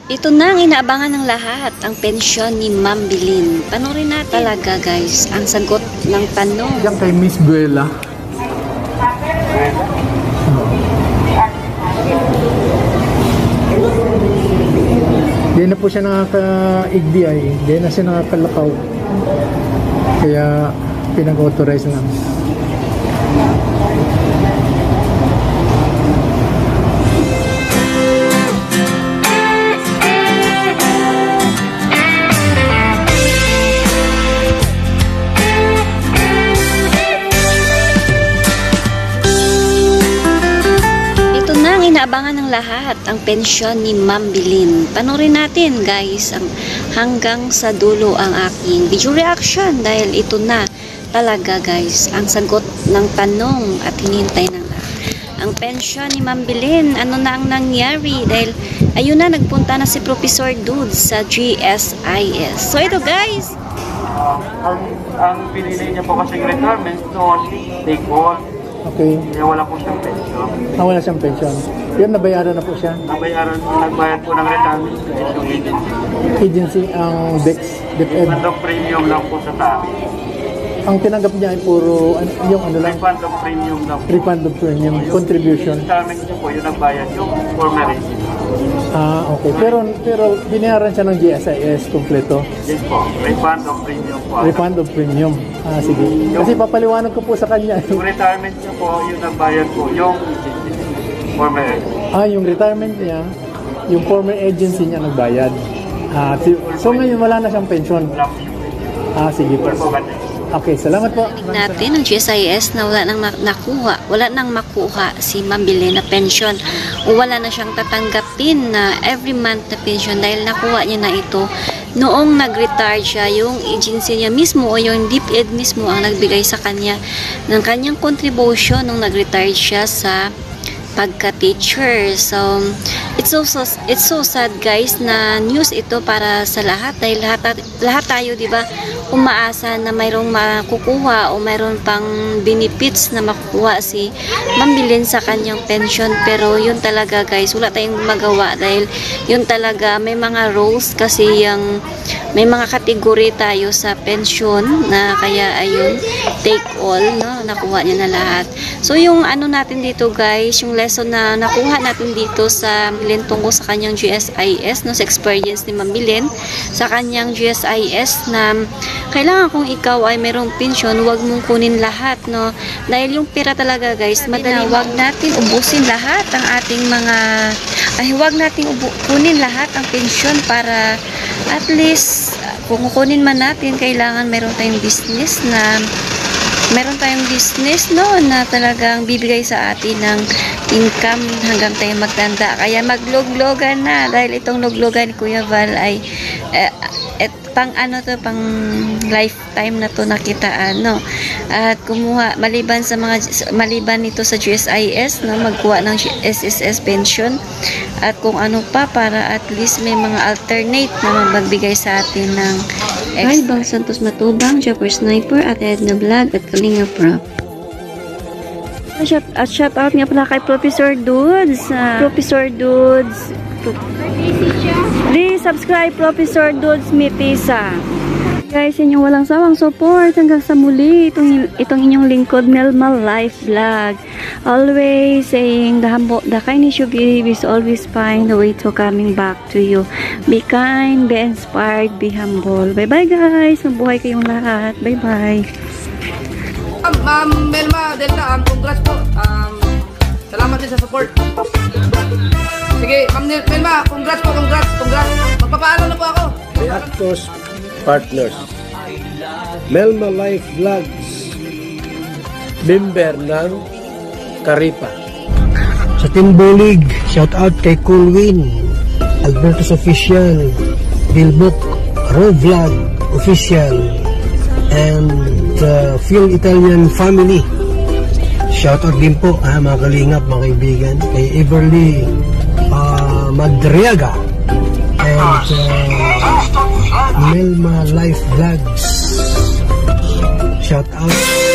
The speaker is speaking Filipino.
Ito na ang inaabangan ng lahat, ang pensyon ni Ma'am Belen. Panoorin natin talaga guys, ang sagot ng tanong. Diyan kay Miss Buela. Hindi na po siya nakaka-IGDI, hindi na siya nakakalakaw. Kaya pinag-authorize lang. Inaabangan ng lahat ang pensyon ni Ma'am Belen. Panoorin natin guys ang hanggang sa dulo ang aking video reaction dahil ito na talaga guys ang sagot ng tanong at hinihintay ng lahat. Ang pensyon ni Ma'am Belen, ano na ang nangyari dahil ayun na, nagpunta na si Professor Dudes sa GSIS. So ito guys, ang pinili niya po kasi retirement noon, take all. Okay. Kaya wala po siyang pension. Wala siyang pension. Yan, nabayaran na po siya. Nagbayad po ng retirement yung agency. Agency ang DEX, DepEd. Refund of premium lang po sa tabi. Ang tinanggap niya ay puro, yung ano lang? Refund of premium lang po. Refund of premium, contribution. Retirement niya po, yung nagbayad yung former agency. Okay. Pero binayaran siya ng GSIS kompleto? Yes po, refund of premium po. Refund of premium. Sige. Kasi papaliwanag ko po sa kanya. Yung retirement niya po, yung nagbayad po, yung former agency. Yung retirement niya, yung former agency niya nagbayad. So ngayon wala na siyang pension? Wala po yung pension. Sige po. Okay, salamat po. Natin ang GSIS na wala nang makuha si Ma'am Belen na pension o wala na siyang tatanggapin na every month na pension dahil nakuha niya na ito noong nag-retire siya. Yung agency niya mismo o yung DepEd mismo ang nagbigay sa kanya ng kanyang contribution nung nag-retire siya sa pagka-teacher. So it's so sad guys na news ito para sa lahat dahil lahat tayo, 'di ba, umaasa na mayroong makukuha o mayroon pang benefits na makukuha si Ma'am Belen sa kanyang pension, pero yun talaga guys, wala tayong magawa dahil yun talaga may mga rules kasi yung may mga kategory tayo sa pension na kaya ayun, take all, no, nakuha niya na lahat. So yung ano natin dito guys, yung lesson na nakuha natin dito sa Belen tungkol sa kanyang GSIS, no, sa experience ni Ma'am Belen sa kanyang GSIS na kailangan kung ikaw ay mayroong pensyon, huwag mong kunin lahat, no, dahil yung pera talaga guys, madali, huwag natin ubusin lahat ang ating mga huwag natin kunin lahat ang pensyon para at least kung kukunin man natin, kailangan meron tayong business no, na talagang bibigay sa atin ng income hanggang tayo magtanda. Kaya magluglogan na dahil itong luglogan ni Kuya Val ay pang lifetime na to nakitaan, no. At kumuha maliban nito sa GSIS, no, magkuha ng SSS pension at kung ano pa para at least may mga alternate na magbigay sa atin ng Hi, Bang Santos Matubang, Jopper Sniper at Edna Vlog at Kalinga Prop. Shout out nga pala kay Professor Dudes. Professor Dudes. Please subscribe Professor Dudes Mitisa. Guys, inyong walang sawang support hanggang sa muli. Itong inyong lingkod, Melma Life Vlog. Always saying the kindness you give is always find the way to coming back to you. Be kind, be inspired, be humble. Bye-bye guys. Mabuhay kayong lahat. Bye-bye. Ma'am Melma Deita, congrats po. Salamat din sa support. Sige, Ma'am Melma, congrats po, congrats. Magpapaalam na po ako. Reactors Partners, Melma Life Vlogs, member ng Karipa. Sa Team Bulig, shout out kay Coolwin, Alberto's Official, Bilbook, Raw Vlog Official, and Phil Italian Family. Shout out din po mga kalingap, mga kaibigan, kay Everly Madriaga and Melma Life Vlogs. Shout out